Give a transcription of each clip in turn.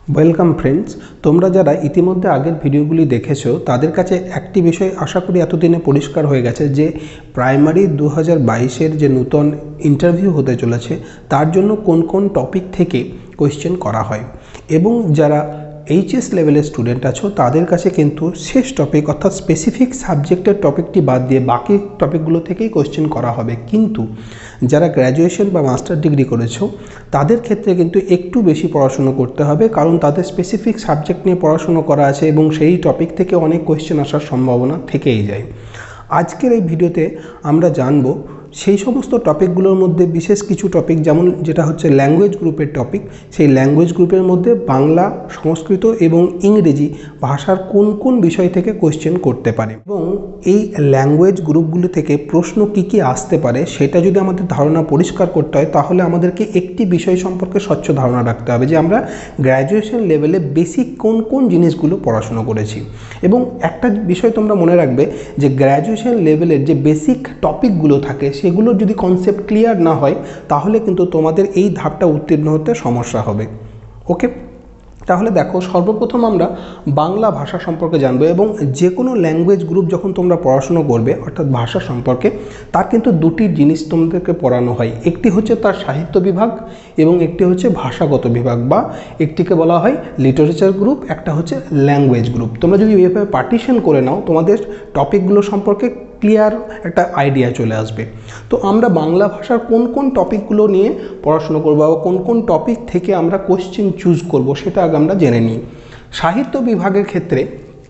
Welcome friends, তোমরা যারা ইতিমধ্যে আগের ভিডিওগুলি দেখেছো তাদের কাছে একটি বিষয় আশা করি এতদিনে পরিষ্কার হয়ে গেছে যে প্রাইমারি 2022-এর যে নতুন ইন্টারভিউ হতে চলেছে তার জন্য কোন কোন টপিক থেকে কোয়েশ্চেন করা হয় এবং যারা এইচএস লেভেলের স্টুডেন্ট আছো তাদের কাছে কিন্তু শেষ টপিক অর্থাৎ স্পেসিফিক সাবজেক্টের টপিকটি বাদ দিয়ে বাকি টপিকগুলো থেকেই কোয়েশ্চেন করা হবে। কিন্তু যারা গ্র্যাজুয়েশন বা মাস্টার ডিগ্রি করেছো তাদের ক্ষেত্রে কিন্তু একটু বেশি পড়াশুনো করতে হবে, কারণ তাদের স্পেসিফিক সাবজেক্ট নিয়ে পড়াশুনো করা আছে এবং সেই টপিক থেকে অনেক কোয়েশ্চেন আসার সম্ভাবনা থেকেই যায়। আজকের এই ভিডিওতে আমরা জানবো সেই সমস্ত টপিকগুলোর মধ্যে বিশেষ কিছু টপিক, যেমন যেটা হচ্ছে ল্যাঙ্গুয়েজ গ্রুপের টপিক। সেই ল্যাঙ্গুয়েজ গ্রুপের মধ্যে বাংলা, সংস্কৃত এবং ইংরেজি ভাষার কোন কোন বিষয় থেকে কোয়েশ্চেন করতে পারে এবং এই ল্যাঙ্গুয়েজ গ্রুপগুলো থেকে প্রশ্ন কী আসতে পারে সেটা যদি আমাদের ধারণা পরিষ্কার করতে হয় তাহলে আমাদেরকে একটি বিষয় সম্পর্কে স্বচ্ছ ধারণা রাখতে হবে যে আমরা গ্র্যাজুয়েশন লেভেলে বেসিক কোন কোন জিনিসগুলো পড়াশুনো করেছি। এবং একটা বিষয় তোমরা মনে রাখবে যে গ্র্যাজুয়েশন লেভেলের যে বেসিক টপিকগুলো থাকে সেগুলোর যদি কনসেপ্ট ক্লিয়ার না হয় তাহলে কিন্তু তোমাদের এই ধাপটা উত্তীর্ণ হতে সমস্যা হবে। ওকে, তাহলে দেখো, সর্বপ্রথম আমরা বাংলা ভাষা সম্পর্কে জানবো এবং যে কোনো ল্যাঙ্গুয়েজ গ্রুপ যখন তোমরা পড়াশুনো করবে অর্থাৎ ভাষা সম্পর্কে, তার কিন্তু দুটি জিনিস তোমাদেরকে পড়ানো হয়। একটি হচ্ছে তার সাহিত্য বিভাগ এবং একটি হচ্ছে ভাষাগত বিভাগ, বা একটিকে বলা হয় লিটারেচার গ্রুপ, একটা হচ্ছে ল্যাঙ্গুয়েজ গ্রুপ। তোমরা যদি এভাবে পার্টিশন করে নাও তোমাদের টপিকগুলো সম্পর্কে ক্লিয়ার একটা আইডিয়া চলে আসবে। তো আমরা বাংলা ভাষার কোন কোন টপিকগুলো নিয়ে পড়াশুনো করবো বা কোন কোন টপিক থেকে আমরা কোশ্চেন চুজ করব সেটা আগে আমরা জেনে নিই। সাহিত্য বিভাগের ক্ষেত্রে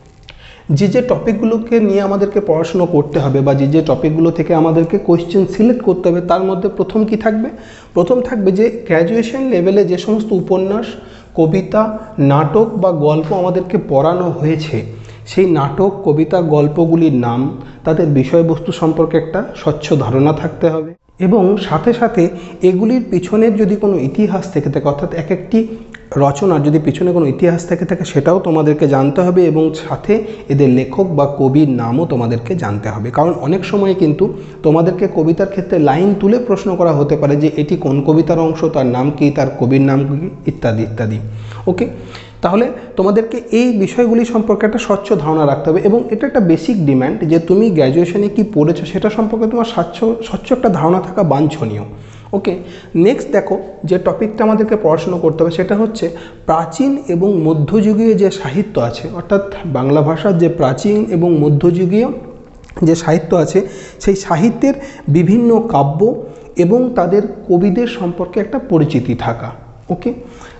যে টপিকগুলোকে নিয়ে আমাদেরকে পড়াশুনো করতে হবে বা যে টপিকগুলো থেকে আমাদেরকে কোয়েশ্চেন সিলেক্ট করতে হবে তার মধ্যে প্রথম কি থাকবে? প্রথম থাকবে যে গ্র্যাজুয়েশন লেভেলে যে সমস্ত উপন্যাস, কবিতা, নাটক বা গল্প আমাদেরকে পড়ানো হয়েছে সেই নাটক, কবিতা, গল্পগুলির নাম, তাদের বিষয়বস্তু সম্পর্কে একটা স্বচ্ছ ধারণা থাকতে হবে এবং সাথে সাথে এগুলির পিছনের যদি কোনো ইতিহাস থেকে থাকে অর্থাৎ এক একটি রচনার যদি পিছনে কোনো ইতিহাস থেকে থাকে সেটাও তোমাদেরকে জানতে হবে এবং সাথে এদের লেখক বা কবির নামও তোমাদেরকে জানতে হবে। কারণ অনেক সময় কিন্তু তোমাদেরকে কবিতার ক্ষেত্রে লাইন তুলে প্রশ্ন করা হতে পারে যে এটি কোন কবিতার অংশ, তার নাম কি, তার কবির নাম কি, ইত্যাদি ইত্যাদি। ওকে, তাহলে তোমাদেরকে এই বিষয়গুলি সম্পর্কে একটা স্বচ্ছ ধারণা রাখতে হবে এবং এটা একটা বেসিক ডিম্যান্ড যে তুমি গ্র্যাজুয়েশনে কি পড়েছো সেটা সম্পর্কে তোমার স্বচ্ছ একটা ধারণা থাকা বাঞ্ছনীয়। ওকে, নেক্সট দেখো যে টপিকটা আমাদেরকে পড়াশুনো করতে হবে সেটা হচ্ছে প্রাচীন এবং মধ্যযুগীয় যে সাহিত্য আছে, অর্থাৎ বাংলা ভাষার যে প্রাচীন এবং মধ্যযুগীয় যে সাহিত্য আছে সেই সাহিত্যের বিভিন্ন কাব্য এবং তাদের কবিদের সম্পর্কে একটা পরিচিতি থাকা। ওকে,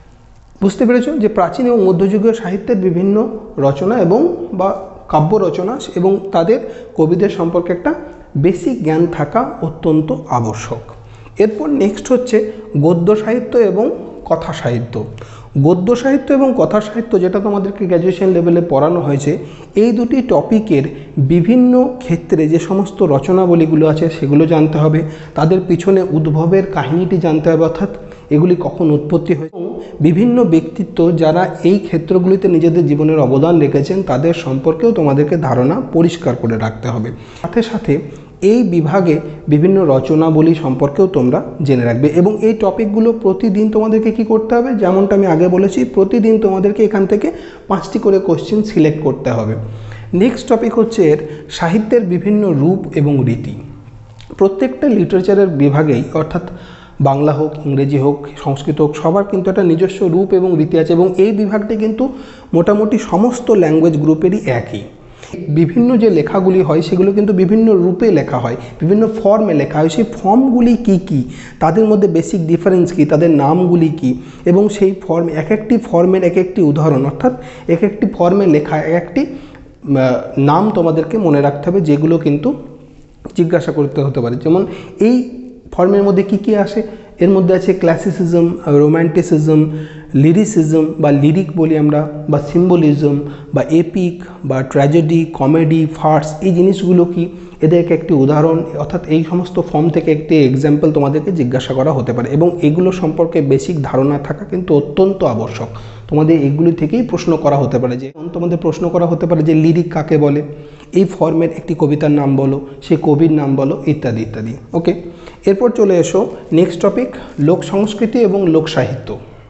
বুঝতে পেরেছো যে প্রাচীন এবং মধ্যযুগীয় সাহিত্যের বিভিন্ন রচনা এবং বা কাব্য রচনা এবং তাদের কবিদের সম্পর্কে একটা বেসিক জ্ঞান থাকা অত্যন্ত আবশ্যক। এরপর নেক্সট হচ্ছে গদ্য সাহিত্য এবং কথা সাহিত্য। গদ্য সাহিত্য এবং কথা সাহিত্য যেটা তোমাদেরকে গ্র্যাজুয়েশন লেভেলে পড়ানো হয়েছে, এই দুটি টপিকের বিভিন্ন ক্ষেত্রে যে সমস্ত রচনাবলীগুলো আছে সেগুলো জানতে হবে, তাদের পিছনে উদ্ভবের কাহিনীটি জানতে হবে অর্থাৎ এগুলি কখন উৎপত্তি হয়েছে, বিভিন্ন ব্যক্তিত্ব যারা এই ক্ষেত্রগুলিতে নিজেদের জীবনের অবদান রেখেছেন তাদের সম্পর্কেও তোমাদেরকে ধারণা পরিষ্কার করে রাখতে হবে। সাথে সাথে এই বিভাগে বিভিন্ন রচনাবলী সম্পর্কেও তোমরা জেনে রাখবে এবং এই টপিকগুলো প্রতিদিন তোমাদেরকে কি করতে হবে, যেমনটা আমি আগে বলেছি প্রতিদিন তোমাদেরকে এখান থেকে 5টি করে কোশ্চেন সিলেক্ট করতে হবে। নেক্সট টপিক হচ্ছে এর সাহিত্যের বিভিন্ন রূপ এবং রীতি। প্রত্যেকটা লিটারেচারের বিভাগেই অর্থাৎ বাংলা হোক, ইংরেজি হোক, সংস্কৃত হোক, সবার কিন্তু একটা নিজস্ব রূপ এবং রীতি আছে এবং এই বিভাগটি কিন্তু মোটামুটি সমস্ত ল্যাঙ্গুয়েজ গ্রুপেরই একই। বিভিন্ন যে লেখাগুলি হয় সেগুলো কিন্তু বিভিন্ন রূপে লেখা হয়, বিভিন্ন ফর্মে লেখা হয়। সেই ফর্মগুলি কি কি, তাদের মধ্যে বেসিক ডিফারেন্স কি, তাদের নামগুলি কি এবং সেই ফর্ম এক একটি ফর্মের এক একটি উদাহরণ অর্থাৎ এক একটি ফর্মে লেখা এক একটি নাম তোমাদেরকে মনে রাখতে হবে, যেগুলো কিন্তু জিজ্ঞাসা করতে হতে পারে। যেমন এই ফর্মের মধ্যে কি কি আসে, এর মধ্যে আছে ক্লাসিসিজম, রোম্যান্টিসিজম, লিরিসিজম বা লিরিক বলি আমরা, বা সিম্বলিজম বা এপিক বা ট্র্যাজেডি, কমেডি, ফার্স, এই জিনিসগুলো কি, এদেরকে একটি উদাহরণ অর্থাৎ এই সমস্ত ফর্ম থেকে একটি এক্সাম্পল তোমাদেরকে জিজ্ঞাসা করা হতে পারে এবং এগুলো সম্পর্কে বেসিক ধারণা থাকা কিন্তু অত্যন্ত আবশ্যক। তোমাদের এগুলি থেকেই প্রশ্ন করা হতে পারে, যে তোমাদের প্রশ্ন করা হতে পারে যে লিরিক কাকে বলে, এই ফর্মের একটি কবিতার নাম বলো, সেই কবির নাম বলো, ইত্যাদি ইত্যাদি। ওকে, এরপর চলে এসো নেক্সট টপিক লোক সংস্কৃতি এবং লোক সাহিত্য।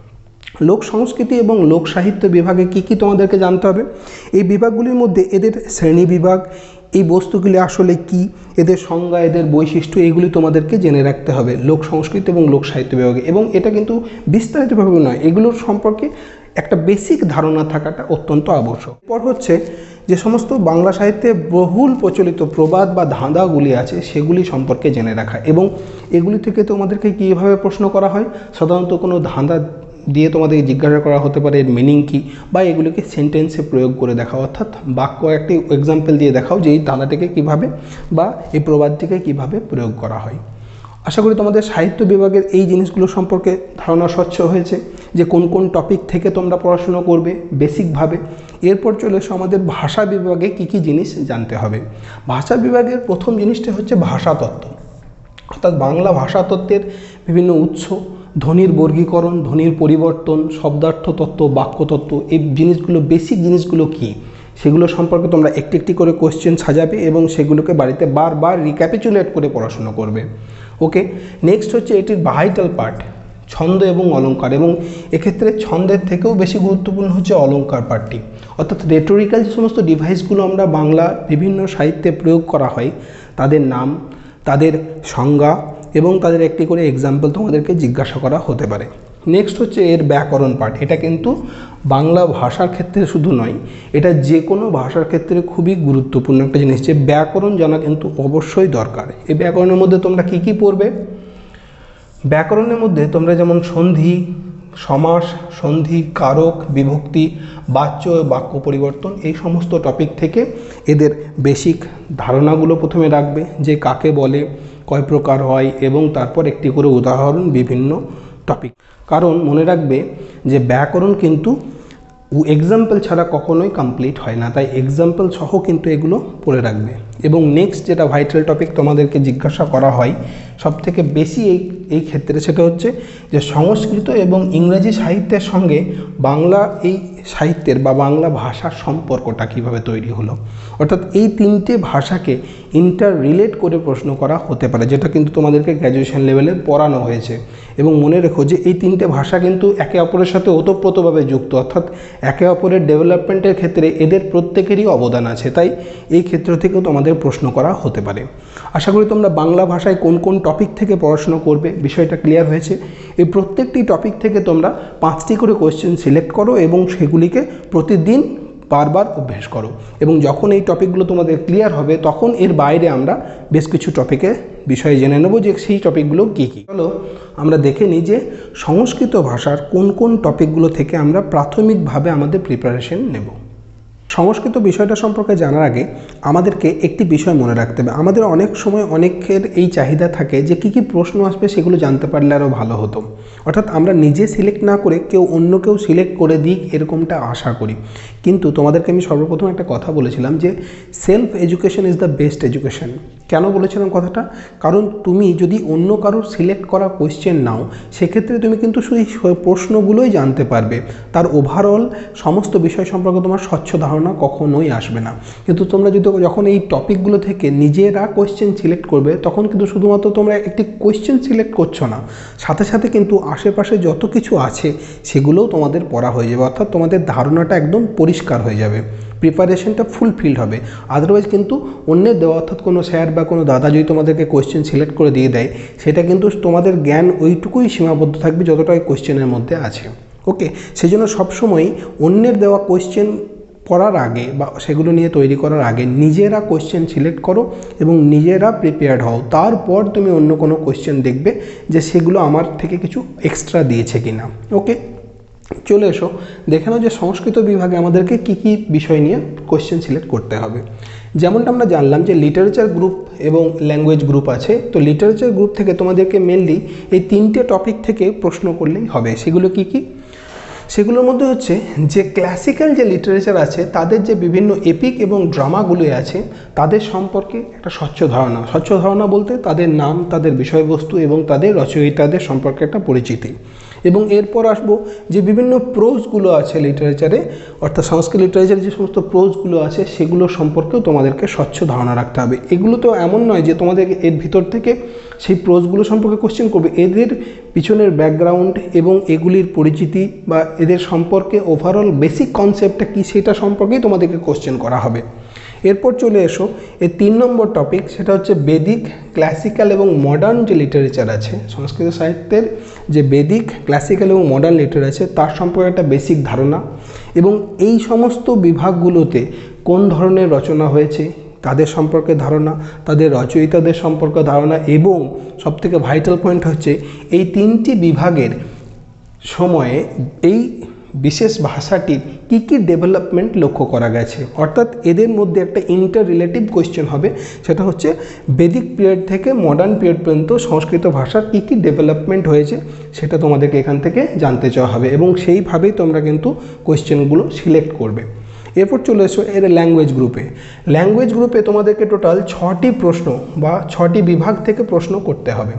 লোক সংস্কৃতি এবং লোক সাহিত্য বিভাগে কি তোমাদেরকে জানতে হবে, এই বিভাগগুলির মধ্যে এদের শ্রেণী বিভাগ, এই বস্তুগুলি আসলে কি, এদের সংজ্ঞা, এদের বৈশিষ্ট্য, এইগুলি তোমাদেরকে জেনে রাখতে হবে লোক সংস্কৃতি এবং লোক সাহিত্য বিভাগে। এবং এটা কিন্তু বিস্তারিতভাবে নয়, এগুলোর সম্পর্কে একটা বেসিক ধারণা থাকাটা অত্যন্ত আবশ্যক। এরপর হচ্ছে যে সমস্ত বাংলা সাহিত্যে বহুল প্রচলিত প্রবাদ বা ধাঁধাগুলি আছে সেগুলি সম্পর্কে জেনে রাখা। এবং এগুলি থেকে তোমাদেরকে কীভাবে প্রশ্ন করা হয়, সাধারণত কোনো ধাঁধা দিয়ে তোমাদের জিজ্ঞাসা করা হতে পারে এর মিনিং কী, বা এগুলিকে সেন্টেন্সে প্রয়োগ করে দেখাও, অর্থাৎ বাক্য একটি এক্সাম্পল দিয়ে দেখাও যে এই ধাঁধাটিকে কীভাবে বা এই প্রবাদটিকে কীভাবে প্রয়োগ করা হয়। আশা করি তোমাদের সাহিত্য বিভাগের এই জিনিসগুলো সম্পর্কে ধারণা স্বচ্ছ হয়েছে যে কোন কোন টপিক থেকে তোমরা পড়াশোনা করবে বেসিকভাবে। এরপর চলে এসো আমাদের ভাষা বিভাগে কি জিনিস জানতে হবে। ভাষা বিভাগের প্রথম জিনিসটা হচ্ছে ভাষাতত্ত্ব, অর্থাৎ বাংলা ভাষাতত্ত্বের বিভিন্ন উৎস, ধ্বনির বর্গীকরণ, ধ্বনির পরিবর্তন, শব্দার্থ তত্ত্ব, বাক্যতত্ত্ব, এই জিনিসগুলো বেসিক জিনিসগুলো কী সেগুলো সম্পর্কে তোমরা একটি একটি করে কোশ্চেন সাজাবে এবং সেগুলোকে বাড়িতে বারবার রিক্যাপিচুলেট করে পড়াশোনা করবে। ওকে, নেক্সট হচ্ছে এটির ভাইটাল পার্ট ছন্দ এবং অলঙ্কার, এবং এক্ষেত্রে ছন্দের থেকেও বেশি গুরুত্বপূর্ণ হচ্ছে অলঙ্কার পার্টটি, অর্থাৎ রেটোরিক্যাল যে সমস্ত ডিভাইসগুলো আমরা বাংলা বিভিন্ন সাহিত্যে প্রয়োগ করা হয় তাদের নাম, তাদের সংজ্ঞা এবং তাদের একটি করে এক্সাম্পল তোমাদেরকে জিজ্ঞাসা করা হতে পারে। নেক্সট হচ্ছে এর ব্যাকরণ পার্ট, এটা কিন্তু বাংলা ভাষার ক্ষেত্রে শুধু নয়, এটা যে কোনো ভাষার ক্ষেত্রে খুবই গুরুত্বপূর্ণ একটা জিনিস, যে ব্যাকরণ জানা কিন্তু অবশ্যই দরকার। এই ব্যাকরণের মধ্যে তোমরা কি পড়বে, ব্যাকরণের মধ্যে তোমরা যেমন সন্ধি, সমাস, সন্ধি, কারক, বিভক্তি, বাচ্য, বাক্য পরিবর্তন, এই সমস্ত টপিক থেকে এদের বেসিক ধারণাগুলো প্রথমে রাখবে, যে কাকে বলে, কয় প্রকার হয়, এবং তারপর একটি করে উদাহরণ বিভিন্ন টপিক। কারণ মনে রাখবে যে ব্যাকরণ কিন্তু এক্সাম্পল ছাড়া কখনোই কমপ্লিট হয় না, তাই এক্সাম্পল সহ কিন্তু এগুলো পড়ে রাখবে। এবং নেক্সট যেটা ভাইটাল টপিক তোমাদেরকে জিজ্ঞাসা করা হয় সবথেকে বেশি এই ক্ষেত্রে, সেটা হচ্ছে যে সংস্কৃত এবং ইংরেজি সাহিত্যের সঙ্গে বাংলা এই সাহিত্যের বা বাংলা ভাষার সম্পর্কটা কীভাবে তৈরি হলো, অর্থাৎ এই তিনটে ভাষাকে ইন্টার রিলেট করে প্রশ্ন করা হতে পারে, যেটা কিন্তু তোমাদেরকে গ্র্যাজুয়েশন লেভেলে পড়ানো হয়েছে। এবং মনে রেখো যে এই তিনটে ভাষা কিন্তু একে অপরের সাথে ওতপ্রোতভাবে যুক্ত, অর্থাৎ একে অপরের ডেভেলপমেন্টের ক্ষেত্রে এদের প্রত্যেকেরই অবদান আছে, তাই এই ক্ষেত্র থেকেও তোমাদের প্রশ্ন করা হতে পারে। আশা করি তোমরা বাংলা ভাষায় কোন কোন টপিক থেকে পড়াশোনা করবে বিষয়টা ক্লিয়ার হয়েছে। এই প্রত্যেকটি টপিক থেকে তোমরা 5টি করে কোয়েশ্চেন সিলেক্ট করো এবং সেগুলিকে প্রতিদিন বারবার অভ্যেস করো, এবং যখন এই টপিকগুলো তোমাদের ক্লিয়ার হবে তখন এর বাইরে আমরা বেশ কিছু টপিকের বিষয়ে জেনে নেব যে সেই টপিকগুলো কী কী। চলো আমরা দেখে নিই যে সংস্কৃত ভাষার কোন কোন টপিকগুলো থেকে আমরা প্রাথমিকভাবে আমাদের প্রিপারেশন নেব। সংস্কৃত বিষয়টা সম্পর্কে জানার আগে আমাদেরকে একটি বিষয় মনে রাখতে হবে, আমাদের অনেক সময় অনেকের এই চাহিদা থাকে যে কী প্রশ্ন আসবে সেগুলো জানতে পারলে আরও ভালো হতো, অর্থাৎ আমরা নিজে সিলেক্ট না করে অন্য কেউ সিলেক্ট করে দিক এরকমটা আশা করি। কিন্তু তোমাদেরকে আমি সর্বপ্রথম একটা কথা বলেছিলাম যে self education is the best education. কেন বলেছিলাম কথাটা, কারণ তুমি যদি অন্য কারোর সিলেক্ট করা কোয়েশ্চেন নাও সেক্ষেত্রে তুমি কিন্তু শুধু প্রশ্নগুলোই জানতে পারবে, তার ওভারঅল সমস্ত বিষয় সম্পর্কে তোমার স্বচ্ছ ধারণা কখনোই আসবে না। কিন্তু তোমরা যদি যখন এই টপিকগুলো থেকে নিজেরা কোয়েশ্চেন সিলেক্ট করবে তখন কিন্তু শুধুমাত্র তোমরা একটি কোয়েশ্চেন সিলেক্ট করছো না, সাথে সাথে কিন্তু আশেপাশে যত কিছু আছে সেগুলোও তোমাদের পড়া হয়ে যাবে, অর্থাৎ তোমাদের ধারণাটা একদম পরিষ্কার হয়ে যাবে, প্রিপারেশনটা ফুলফিল হবে। আদারওয়াইজ কিন্তু অন্যের দেওয়া, অর্থাৎ কোনো স্যার বা কোনো দাদা যদি তোমাদেরকে কোয়েশ্চেন সিলেক্ট করে দিয়ে দেয় সেটা কিন্তু তোমাদের জ্ঞান ওইটুকুই সীমাবদ্ধ থাকবে যতটা ওই কোয়েশ্চেনের মধ্যে আছে। ওকে, সেই জন্য সবসময়ই অন্যের দেওয়া কোয়েশ্চেন পড়ার আগে বা সেগুলো নিয়ে তৈরি করার আগে নিজেরা কোয়েশ্চেন সিলেক্ট করো এবং নিজেরা প্রিপেয়ার্ড হও, তারপর তুমি অন্য কোনো কোয়েশ্চেন দেখবে যে সেগুলো আমার থেকে কিছু এক্সট্রা দিয়েছে কিনা। ওকে, চলে এসো দেখে নাও যে সংস্কৃত বিভাগে আমাদেরকে কী বিষয় নিয়ে কোয়েশ্চেন সিলেক্ট করতে হবে। যেমনটা আমরা জানলাম যে লিটারেচার গ্রুপ এবং ল্যাঙ্গুয়েজ গ্রুপ আছে, তো লিটারেচার গ্রুপ থেকে তোমাদেরকে মেনলি এই 3টে টপিক থেকে প্রশ্ন করলেই হবে। সেগুলো কি সেগুলোর মধ্যে হচ্ছে যে ক্লাসিক্যাল যে লিটারেচার আছে তাদের যে বিভিন্ন এপিক এবং ড্রামাগুলো আছে তাদের সম্পর্কে একটা স্বচ্ছ ধারণা বলতে তাদের নাম, তাদের বিষয়বস্তু এবং তাদের রচয়িতাদের সম্পর্কে একটা পরিচিতি। এবং এরপর আসবো যে বিভিন্ন প্রোজগুলো আছে লিটারেচারে, অর্থাৎ সংস্কৃত লিটারেচারে যে সমস্ত প্রোজগুলো আছে সেগুলো সম্পর্কেও তোমাদেরকে স্বচ্ছ ধারণা রাখতে হবে। এগুলো তো এমন নয় যে তোমাদের এর ভিতর থেকে সেই প্রোজগুলো সম্পর্কে কোশ্চেন করবে, এদের পিছনের ব্যাকগ্রাউন্ড এবং এগুলির পরিচিতি বা এদের সম্পর্কে ওভারঅল বেসিক কনসেপ্টটা কী সেটা সম্পর্কেই তোমাদেরকে কোশ্চেন করা হবে। এরপর চলে এসো এর 3 নম্বর টপিক, সেটা হচ্ছে বেদিক, ক্লাসিক্যাল এবং মডার্ন যে লিটারেচার আছে সংস্কৃত সাহিত্যের, যে বেদিক, ক্লাসিক্যাল এবং মডার্ন লিটারেচার আছে তার সম্পর্কে একটা বেসিক ধারণা, এবং এই সমস্ত বিভাগগুলোতে কোন ধরনের রচনা হয়েছে তাদের সম্পর্কে ধারণা, তাদের রচয়িতাদের সম্পর্কে ধারণা, এবং সবথেকে ভাইটাল পয়েন্ট হচ্ছে এই 3টি বিভাগের সময়ে এই বিশেষ ভাষাটির কী কী ডেভেলপমেন্ট লক্ষ্য করা গেছে। অর্থাৎ এদের মধ্যে একটা ইন্টার রিলেটিভ কোয়েশ্চেন হবে, সেটা হচ্ছে বেদিক পিরিয়ড থেকে মডার্ন পিরিয়ড পর্যন্ত সংস্কৃত ভাষার কী কী ডেভেলপমেন্ট হয়েছে সেটা তোমাদেরকে এখান থেকে জানতে চাওয়া হবে, এবং সেইভাবেই তোমরা কিন্তু কোয়েশ্চেনগুলো সিলেক্ট করবে। এরপর চলে এসো এর ল্যাঙ্গুয়েজ গ্রুপে। ল্যাঙ্গুয়েজ গ্রুপে তোমাদেরকে টোটাল 6টি প্রশ্ন বা 6টি বিভাগ থেকে প্রশ্ন করতে হবে।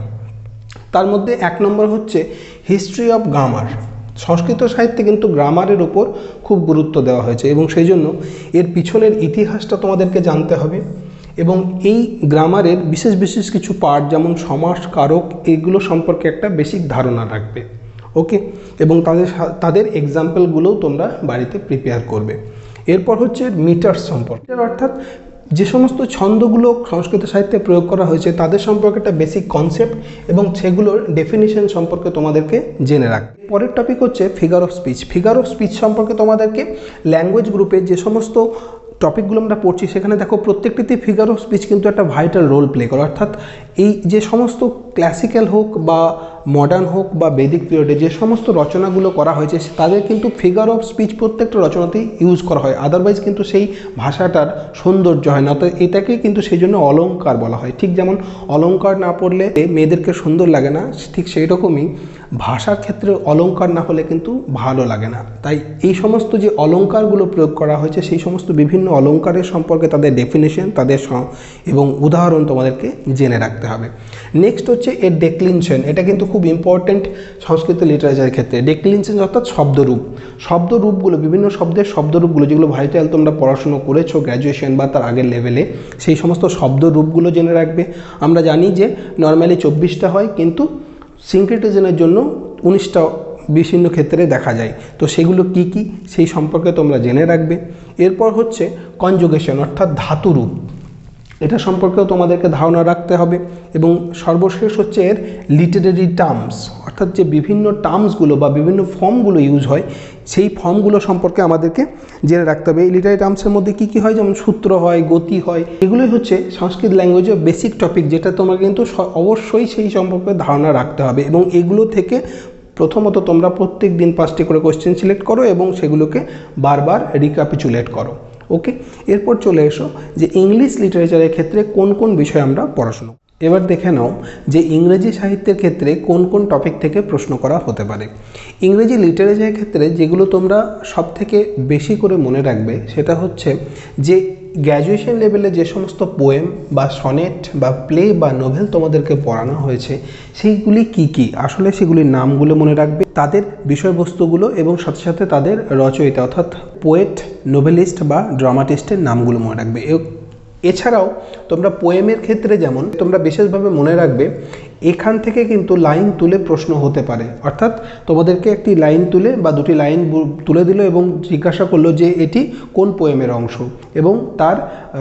তার মধ্যে 1 নম্বর হচ্ছে হিস্ট্রি অফ গ্রামার। সংস্কৃত সাহিত্যে কিন্তু গ্রামারের উপর খুব গুরুত্ব দেওয়া হয়েছে, এবং সেই জন্য এর পিছনের ইতিহাসটা তোমাদেরকে জানতে হবে, এবং এই গ্রামারের বিশেষ বিশেষ কিছু পার্ট যেমন সমাস, কারক, এগুলো সম্পর্কে একটা বেসিক ধারণা রাখবে। ওকে, এবং তাদের এক্সাম্পলগুলোও তোমরা বাড়িতে প্রিপেয়ার করবে। এরপর হচ্ছে মিটার্স সম্পর্কে, অর্থাৎ যে সমস্ত ছন্দগুলো সংস্কৃত সাহিত্যে প্রয়োগ করা হয়েছে তাদের সম্পর্কে একটা বেসিক কনসেপ্ট এবং সেগুলোর ডেফিনিশন সম্পর্কে তোমাদেরকে জেনে রাখবে। পরের টপিক হচ্ছে figure of speech. Figure of speech সম্পর্কে তোমাদেরকে ল্যাঙ্গুয়েজ গ্রুপে যে সমস্ত টপিকগুলো আমরা পড়ছি সেখানে দেখো প্রত্যেকটিতে ফিগার অফ স্পিচ কিন্তু একটা ভাইটাল রোল প্লে করে। অর্থাৎ এই যে সমস্ত ক্লাসিক্যাল হোক বা মডার্ন হোক বা বেদিক পিরিয়ডে যে সমস্ত রচনাগুলো করা হয়েছে তাদের কিন্তু ফিগার অফ স্পিচ প্রত্যেকটা রচনাতেই ইউজ করা হয়, আদারওয়াইজ কিন্তু সেই ভাষাটার সৌন্দর্য হয় না। তো এটাকেই কিন্তু সেই জন্য অলঙ্কার বলা হয়। ঠিক যেমন অলঙ্কার না পড়লে মেয়েদেরকে সুন্দর লাগে না, ঠিক সেই রকমই ভাষার ক্ষেত্রে অলঙ্কার না হলে কিন্তু ভালো লাগে না। তাই এই সমস্ত যে অলঙ্কারগুলো প্রয়োগ করা হয়েছে সেই সমস্ত বিভিন্ন অলঙ্কারের সম্পর্কে তাদের ডেফিনেশন, তাদের এবং উদাহরণ তোমাদেরকে জেনে রাখতে হবে। নেক্সট হচ্ছে এর ডেক্লিনশন। এটা কিন্তু খুব ইম্পর্টেন্ট সংস্কৃত লিটারেচারের ক্ষেত্রে। ডেক্লিনশন অর্থাৎ শব্দরূপ, শব্দরূপগুলো, বিভিন্ন শব্দের শব্দরূপগুলো যেগুলো ভাইটাল তোমরা পড়াশুনো করেছো গ্র্যাজুয়েশন বা তার আগের লেভেলে, সেই সমস্ত শব্দরূপগুলো জেনে রাখবে। আমরা জানি যে নর্মালি 24টা হয়, কিন্তু সিনক্রেটিজমের জন্য 19টা বিভিন্ন ক্ষেত্রে দেখা যায়। তো সেগুলো কি কি সেই সম্পর্কে তোমরা জেনে রাখবে। এরপর হচ্ছে কনজুগেশন অর্থাৎ ধাতুরূপ, এটা সম্পর্কেও তোমাদেরকে ধারণা রাখতে হবে। এবং সর্বশেষ হচ্ছে এর লিটারেরি টার্মস, অর্থাৎ যে বিভিন্ন টার্মসগুলো বা বিভিন্ন ফর্মগুলো ইউজ হয় সেই ফর্মগুলো সম্পর্কে আমাদেরকে জেনে রাখতে হবে। এই লিটারেরি টার্মসের মধ্যে কী কী হয়, যেমন সূত্র হয়, গতি হয়, এগুলোই হচ্ছে সংস্কৃত ল্যাঙ্গুয়েজের বেসিক টপিক, যেটা তোমার কিন্তু অবশ্যই সেই সম্পর্কে ধারণা রাখতে হবে। এবং এগুলো থেকে প্রথমত তোমরা প্রত্যেক দিন 5টি করে কোশ্চেন সিলেক্ট করো এবং সেগুলোকে বারবার রিক্যাপিচুলেট করো। ওকে, এরপর চলে এসো যে ইংলিশ লিটারেচারের ক্ষেত্রে কোন কোন বিষয় আমরা পড়াশুনো। এবার দেখে নাও যে ইংরেজি সাহিত্যের ক্ষেত্রে কোন কোন টপিক থেকে প্রশ্ন করা হতে পারে। ইংরেজি লিটারেচারের ক্ষেত্রে যেগুলো তোমরা সব থেকে বেশি করে মনে রাখবে সেটা হচ্ছে যে গ্র্যাজুয়েশন লেভেলে যে সমস্ত পোয়েম বা সনেট বা প্লে বা নোভেল তোমাদেরকে পড়ানো হয়েছে সেইগুলি কি কি, আসলে সেগুলির নামগুলো মনে রাখবে, তাদের বিষয়বস্তুগুলো এবং সাথে সাথে তাদের রচয়িতা অর্থাৎ পোয়েট, নোভেলিস্ট বা ড্রামাটিস্টের নামগুলো মনে রাখবে। এছাড়াও তোমরা পোয়েমের ক্ষেত্রে যেমন তোমরা বিশেষভাবে মনে রাখবে এখান থেকে কিন্তু লাইন তুলে প্রশ্ন হতে পারে। অর্থাৎ তোমাদেরকে একটি লাইন তুলে বা দুটি লাইন তুলে দিল এবং জিজ্ঞাসা করলো যে এটি কোন পোয়েমের অংশ, এবং তার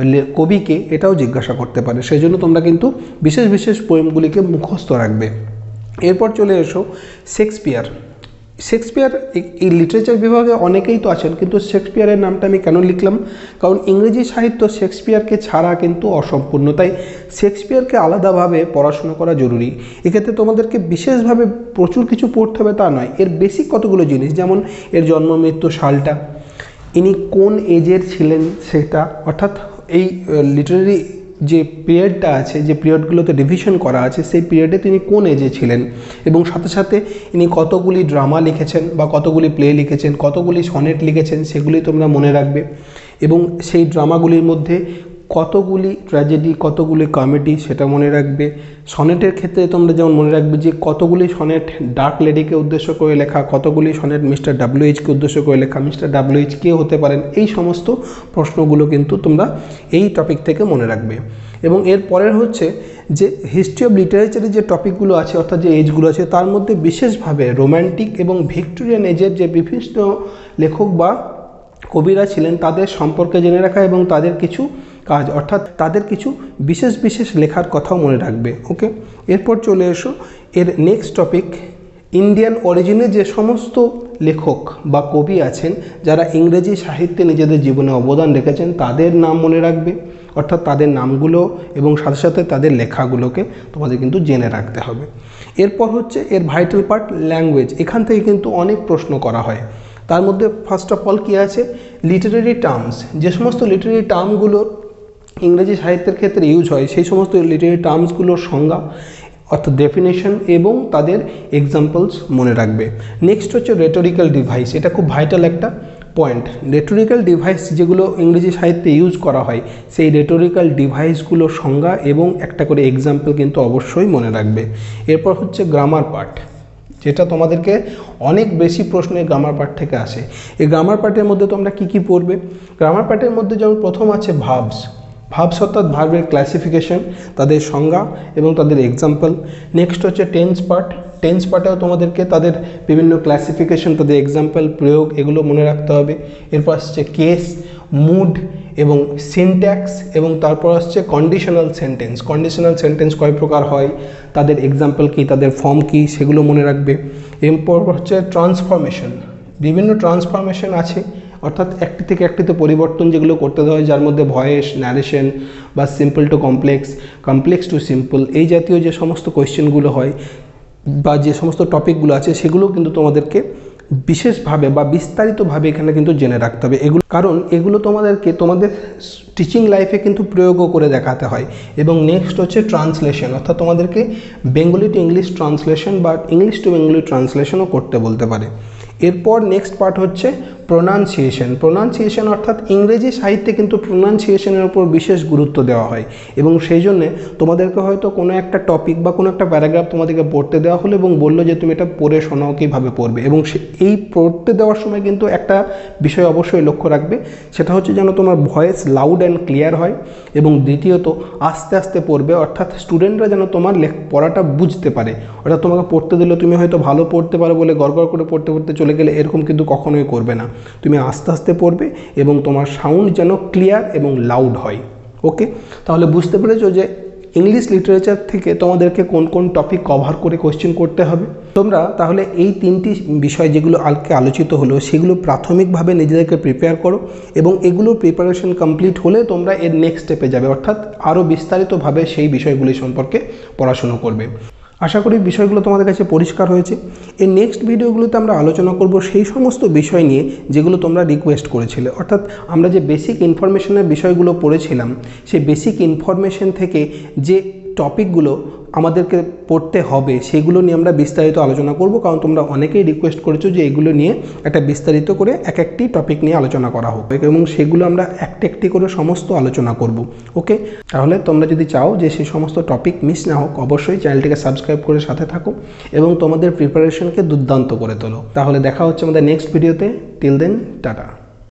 কবিকে এটাও জিজ্ঞাসা করতে পারে। সেই জন্য তোমরা কিন্তু বিশেষ বিশেষ পোয়েমগুলিকে মুখস্থ রাখবে। এরপর চলে এসো শেক্সপিয়ার। শেক্সপিয়ার এই লিটারেচার বিভাগে অনেকেই তো আছেন, কিন্তু শেক্সপিয়ারের নামটা আমি কেন লিখলাম, কারণ ইংরেজি সাহিত্য শেক্সপিয়ারকে ছাড়া কিন্তু অসম্পূর্ণ, তাই শেক্সপিয়ারকে আলাদাভাবে পড়াশোনা করা জরুরি। এক্ষেত্রে তোমাদেরকে বিশেষভাবে প্রচুর কিছু পড়তে হবে তা নয়, এর বেসিক কতগুলো জিনিস, যেমন এর জন্ম মৃত্যু সালটা, ইনি কোন এজের ছিলেন সেটা, অর্থাৎ এই লিটারেরি যে পিরিয়ডটা আছে, যে পিরিয়ডগুলোতে ডিভিশন করা আছে সেই পিরিয়ডে তিনি কোন এজে ছিলেন, এবং সাথে সাথে ইনি কতগুলি ড্রামা লিখেছেন বা কতগুলি প্লে লিখেছেন, কতগুলি সনেট লিখেছেন সেগুলি তোমরা মনে রাখবে। এবং সেই ড্রামাগুলির মধ্যে কতগুলি ট্র্যাজেডি, কতগুলি কমেডি সেটা মনে রাখবে। সনেটের ক্ষেত্রে তোমরা যেমন মনে রাখবে যে কতগুলি সনেট ডার্ক লেডিকে উদ্দেশ্য করে লেখা, কতগুলি সনেট মিস্টার ডাব্লিউএইচকে উদ্দেশ্য করে লেখা, মিস্টার ডাব্লিউএইচ কে হতে পারেন, এই সমস্ত প্রশ্নগুলো কিন্তু তোমরা এই টপিক থেকে মনে রাখবে। এবং এর পরের হচ্ছে যে হিস্ট্রি অফ লিটারেচারের যে টপিকগুলো আছে অর্থাৎ যে এজগুলো আছে তার মধ্যে বিশেষভাবে রোম্যান্টিক এবং ভিক্টোরিয়ান এজের যে বিভিন্ন লেখক বা কবিরা ছিলেন তাদের সম্পর্কে জেনে রাখা এবং তাদের কিছু কাজ অর্থাৎ তাদের কিছু বিশেষ বিশেষ লেখার কথাও মনে রাখবে। ওকে, এরপর চলে এসো এর নেক্সট টপিক, ইন্ডিয়ান অরিজিনে যে সমস্ত লেখক বা কবি আছেন যারা ইংরেজি সাহিত্যে নিজেদের জীবনে অবদান রেখেছেন তাদের নাম মনে রাখবে, অর্থাৎ তাদের নামগুলো এবং সাথে সাথে তাদের লেখাগুলোকে তোমাদের কিন্তু জেনে রাখতে হবে। এরপর হচ্ছে এর ভাইটাল পার্ট ল্যাঙ্গুয়েজ। এখান থেকে কিন্তু অনেক প্রশ্ন করা হয়। তার মধ্যে ফার্স্ট অফ অল কী আছে, লিটারেরি টার্মস, যে সমস্ত লিটারেরি টার্মগুলো ইংরেজি সাহিত্যের ক্ষেত্রে ইউজ হয় সেই সমস্ত লিটারেরি টার্মসগুলোর সংজ্ঞা অর্থাৎ ডেফিনেশন এবং তাদের এক্সাম্পলস মনে রাখবে। নেক্সট হচ্ছে রেটোরিক্যাল ডিভাইস, এটা খুব ভাইটাল একটা পয়েন্ট। রেটোরিক্যাল ডিভাইস যেগুলো ইংরেজি সাহিত্যে ইউজ করা হয় সেই রেটোরিক্যাল ডিভাইসগুলোর সংজ্ঞা এবং একটা করে এক্সাম্পল কিন্তু অবশ্যই মনে রাখবে। এরপর হচ্ছে গ্রামার পার্ট, যেটা তোমাদেরকে অনেক বেশি প্রশ্ন এই গ্রামার পার্ট থেকে আসে। এই গ্রামার পার্টের মধ্যে তোমরা কী কী পড়বে, গ্রামার পার্টের মধ্যে যেমন প্রথম আছে ভার্বস, ভার্বস অর্থাৎ ভার্বের ক্লাসিফিকেশন, তাদের সংজ্ঞা এবং তাদের এক্সাম্পল। নেক্সট হচ্ছে টেন্স পার্ট, টেন্স পার্টেও তোমাদেরকে তাদের বিভিন্ন ক্লাসিফিকেশন, তাদের এক্সাম্পল, প্রয়োগ এগুলো মনে রাখতে হবে। এরপর আসছে কেস, মুড এবং সিনট্যাক্স, এবং তারপর আসছে কন্ডিশনাল সেন্টেন্স, কন্ডিশনাল সেন্টেন্স কয় প্রকার হয়, তাদের এক্সাম্পল কী, তাদের ফর্ম কী সেগুলো মনে রাখবে। এরপর হচ্ছে ট্রান্সফরমেশন, বিভিন্ন ট্রান্সফরমেশন আছে অর্থাৎ একটি থেকে একটিতে পরিবর্তন যেগুলো করতে হয়, যার মধ্যে ভয়েস, ন্যারেশন বা simple to complex, complex to simple, এই জাতীয় যে সমস্ত কোয়েশ্চেনগুলো হয় বা যে সমস্ত টপিকগুলো আছে সেগুলো কিন্তু তোমাদেরকে বিশেষভাবে বা বিস্তারিতভাবে এখানে কিন্তু জেনে রাখতে হবে এগুলো, কারণ এগুলো তোমাদেরকে তোমাদের টিচিং লাইফে কিন্তু প্রয়োগও করে দেখাতে হয়। এবং নেক্সট হচ্ছে ট্রান্সলেশন, অর্থাৎ তোমাদেরকে বেঙ্গলি টু ইংলিশ ট্রান্সলেশন বা ইংলিশ টু বেঙ্গলি ট্রান্সলেশনও করতে বলতে পারে। এরপর নেক্সট পার্ট হচ্ছে প্রোনাউন্সিয়েশন, প্রোনাউন্সিয়েশন অর্থাৎ ইংরেজি সাহিত্যে কিন্তু প্রোনাউন্সিয়েশনের উপর বিশেষ গুরুত্ব দেওয়া হয় এবং সেই জন্যে তোমাদেরকে হয়তো কোনো একটা টপিক বা কোনো একটা প্যারাগ্রাফ তোমাদেরকে পড়তে দেওয়া হলো এবং বললো যে তুমি এটা পড়ে শোনাও কীভাবে পড়বে, এবং এই পড়তে দেওয়ার সময় কিন্তু একটা বিষয় অবশ্যই লক্ষ্য রাখবে, সেটা হচ্ছে যেন তোমার ভয়েস লাউড অ্যান্ড ক্লিয়ার হয় এবং দ্বিতীয়ত আস্তে আস্তে পড়বে, অর্থাৎ স্টুডেন্টরা যেন তোমার পড়াটা বুঝতে পারে। অর্থাৎ তোমাকে পড়তে দিলে তুমি হয়তো ভালো পড়তে পারো বলে গড়গড় করে পড়তে পড়তে চলে গেলে এরকম কিন্তু কখনোই করবে না, তুমি আস্তে আস্তে পড়বে এবং তোমার সাউন্ড যেন ক্লিয়ার এবং লাউড হয়। ওকে, তাহলে বুঝতে পেরেছো যে ইংলিশ লিটারেচার থেকে তোমাদেরকে কোন কোন টপিক কভার করে কোয়েশ্চেন করতে হবে। তোমরা তাহলে এই তিনটি বিষয় যেগুলো আজকে আলোচিত হলো সেগুলো প্রাথমিকভাবে নিজেদেরকে প্রিপেয়ার করো এবং এগুলো প্রিপারেশন কমপ্লিট হলে তোমরা এর নেক্সট স্টেপে যাবে, অর্থাৎ আরও বিস্তারিতভাবে সেই বিষয়গুলি সম্পর্কে পড়াশুনো করবে। আশা করি বিষয়গুলো তোমাদের কাছে পরিষ্কার হয়েছে। এই নেক্সট ভিডিওগুলোতে আমরা আলোচনা করব সেই সমস্ত বিষয় নিয়ে যেগুলো তোমরা রিকোয়েস্ট করেছিলে, অর্থাৎ আমরা যে বেসিক ইনফরমেশনের বিষয়গুলো পড়েছিলাম সেই বেসিক ইনফরমেশন থেকে যে টপিকগুলো আমাদেরকে পড়তে হবে সেগুলো নিয়ে আমরা বিস্তারিত আলোচনা করব, কারণ তোমরা অনেকেই রিকোয়েস্ট করেছো যে এগুলো নিয়ে একটা বিস্তারিত করে এক একটি টপিক নিয়ে আলোচনা করা হবে এবং সেগুলো আমরা একটি একটি করে সমস্ত আলোচনা করব। ওকে, তাহলে তোমরা যদি চাও যে সেই সমস্ত টপিক মিস না হোক অবশ্যই চ্যানেলটিকে সাবস্ক্রাইব করে সাথে থাকো এবং তোমাদের প্রিপারেশনকে দুর্দান্ত করে তোলো। তাহলে দেখা হচ্ছে আমাদের নেক্সট ভিডিওতে। Till then, tata.